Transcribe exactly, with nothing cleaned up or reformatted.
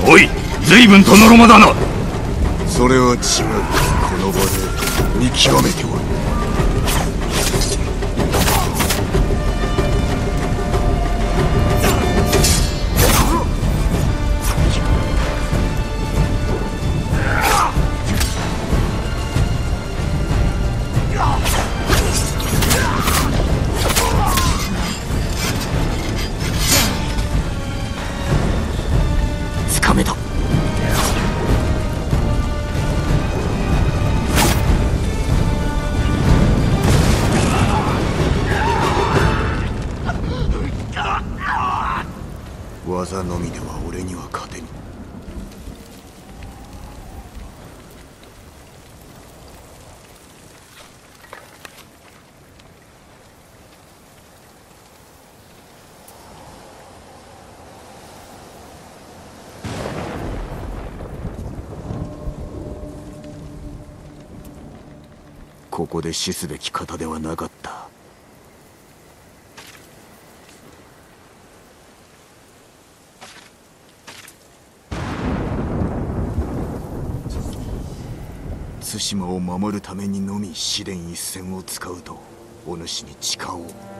おい、随分とのろまだな。 それは違う。この場で見極めておる。技のみでは俺には勝てぬ。ここで死すべき方ではなかった。対馬を守るためにのみ試練一戦を使うとお主に誓おう。